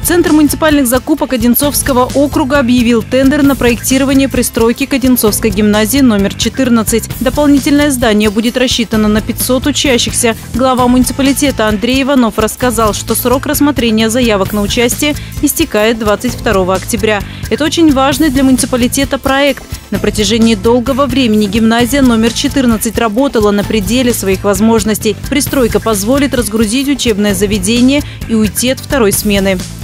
Центр муниципальных закупок Одинцовского округа объявил тендер на проектирование пристройки к Одинцовской гимназии номер 14. Дополнительное здание будет рассчитано на 500 учащихся. Глава муниципалитета Андрей Иванов рассказал, что срок рассмотрения заявок на участие истекает 22 октября. Это очень важный для муниципалитета проект. На протяжении долгого времени гимназия номер 14 работала на пределе своих возможностей. Пристройка позволит разгрузить учебное заведение и уйти от второй смены.